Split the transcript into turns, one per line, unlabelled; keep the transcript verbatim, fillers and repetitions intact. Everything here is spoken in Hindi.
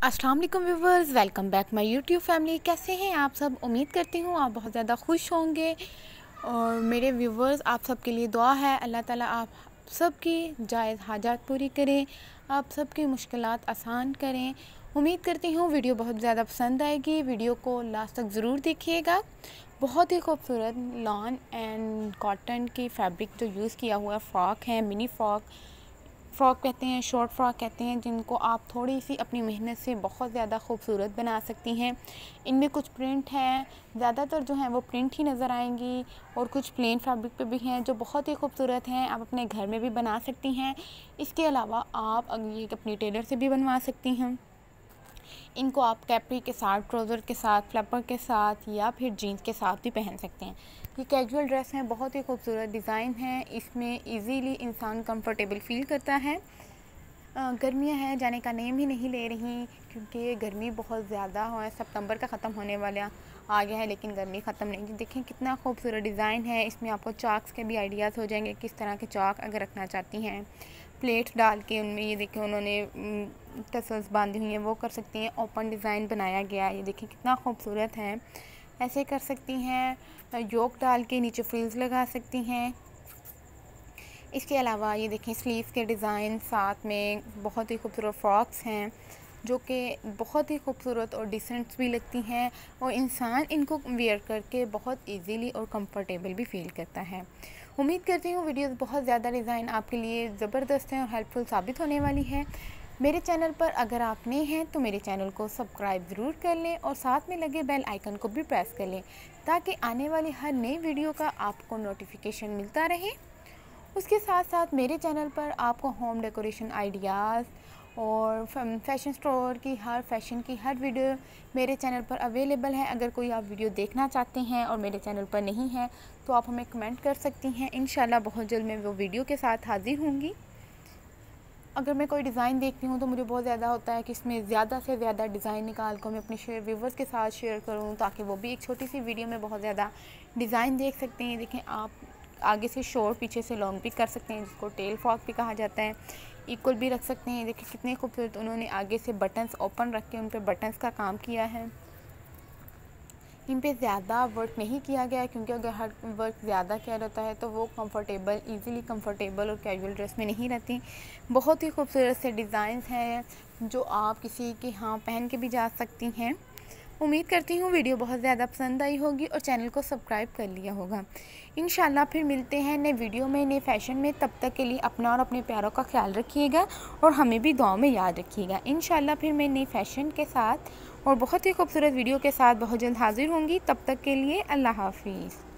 अस्सलाम वालेकुम viewers, welcome back my YouTube family. कैसे हैं आप सब? उम्मीद करती हूँ आप बहुत ज़्यादा खुश होंगे। और मेरे व्यूवर्स, आप सब के लिए दुआ है, अल्लाह ताला आप सब की जायज़ हाजात पूरी करें, आप सब की मुश्किलात आसान करें। उम्मीद करती हूँ वीडियो बहुत ज़्यादा पसंद आएगी। वीडियो को लास्ट तक ज़रूर देखिएगा। बहुत ही खूबसूरत लॉन एंड कॉटन की फैब्रिक जो यूज़ किया हुआ फ़्रॉक है, मिनी फ़्रॉक फ़्रॉक कहते हैं, शॉर्ट फ्रॉक कहते हैं, जिनको आप थोड़ी सी अपनी मेहनत से बहुत ज़्यादा खूबसूरत बना सकती हैं। इनमें कुछ प्रिंट हैं, ज़्यादातर जो हैं वो प्रिंट ही नज़र आएंगी, और कुछ प्लेन फैब्रिक पे भी हैं जो बहुत ही खूबसूरत हैं। आप अपने घर में भी बना सकती हैं। इसके अलावा आप ये अपनी टेलर से भी बनवा सकती हैं। इनको आप कैपरी के साथ, ट्राउज़र के साथ, फ्लैपर के साथ या फिर जीन्स के साथ भी पहन सकते हैं। ये कैजुअल ड्रेस हैं, बहुत ही खूबसूरत डिज़ाइन है। इसमें इजीली इंसान कंफर्टेबल फील करता है। गर्मियाँ हैं, जाने का नेम ही नहीं ले रही, क्योंकि गर्मी बहुत ज़्यादा है। सितंबर का ख़त्म होने वाला आ गया है, लेकिन गर्मी ख़त्म नहीं। देखें कितना खूबसूरत डिज़ाइन है। इसमें आपको चाक्स के भी आइडियाज़ हो जाएंगे, किस तरह के चाक अगर रखना चाहती हैं। प्लेट्स डाल के उनमें ये देखें उन्होंने टसल्स बांधी हुई हैं, वो कर सकती हैं। ओपन डिज़ाइन बनाया गया, ये देखें कितना खूबसूरत है। ऐसे कर सकती हैं। योक डाल के नीचे फ्रिल्स लगा सकती हैं। इसके अलावा ये देखें स्लीव्स के डिज़ाइन, साथ में बहुत ही खूबसूरत फ्रॉक्स हैं जो कि बहुत ही खूबसूरत और डिसेंट भी लगती हैं, और इंसान इनको वेयर करके बहुत इजीली और कंफर्टेबल भी फील करता है। उम्मीद करती हूँ वीडियोस बहुत ज़्यादा डिज़ाइन आपके लिए ज़बरदस्त हैं और हेल्पफुल साबित होने वाली है। मेरे चैनल पर अगर आप नए हैं तो मेरे चैनल को सब्सक्राइब ज़रूर कर लें, और साथ में लगे बेल आइकन को भी प्रेस कर लें, ताकि आने वाली हर नई वीडियो का आपको नोटिफिकेशन मिलता रहे। उसके साथ साथ मेरे चैनल पर आपको होम डेकोरेशन आइडियाज़ और फैशन स्टोर की हर फैशन की हर वीडियो मेरे चैनल पर अवेलेबल है। अगर कोई आप वीडियो देखना चाहते हैं और मेरे चैनल पर नहीं है तो आप हमें कमेंट कर सकती हैं। इंशाल्लाह बहुत जल्द मैं वो वीडियो के साथ हाजिर होंगी। अगर मैं कोई डिज़ाइन देखती हूँ तो मुझे बहुत ज़्यादा होता है कि इसमें ज़्यादा से ज़्यादा डिज़ाइन निकाल कर मैं अपने शेयर व्यूवर्स के साथ शेयर करूँ, ताकि वो भी एक छोटी सी वीडियो में बहुत ज़्यादा डिज़ाइन देख सकते हैं। देखें, आप आगे से शॉर्ट, पीछे से लॉन्ग भी कर सकते हैं, जिसको टेल फ्रॉक भी कहा जाता है। इक्वल भी रख सकते हैं। देखिए कितने खूबसूरत उन्होंने आगे से बटन्स ओपन रख के उन पर बटन्स का काम किया है। इन पे ज़्यादा वर्क नहीं किया गया, क्योंकि अगर हर वर्क ज़्यादा किया रहता है तो वो कंफर्टेबल इजीली कंफर्टेबल और कैजुअल ड्रेस में नहीं रहती। बहुत ही खूबसूरत से डिज़ाइंस हैं जो आप किसी के यहाँ पहन के भी जा सकती हैं। उम्मीद करती हूँ वीडियो बहुत ज़्यादा पसंद आई होगी और चैनल को सब्सक्राइब कर लिया होगा। इंशाल्लाह फिर मिलते हैं नए वीडियो में, नए फैशन में। तब तक के लिए अपना और अपने प्यारों का ख्याल रखिएगा, और हमें भी दुआओं में याद रखिएगा। इंशाल्लाह फिर मैं नए फैशन के साथ और बहुत ही खूबसूरत वीडियो के साथ बहुत जल्द हाजिर होंगी। तब तक के लिए अल्लाह हाफिज़।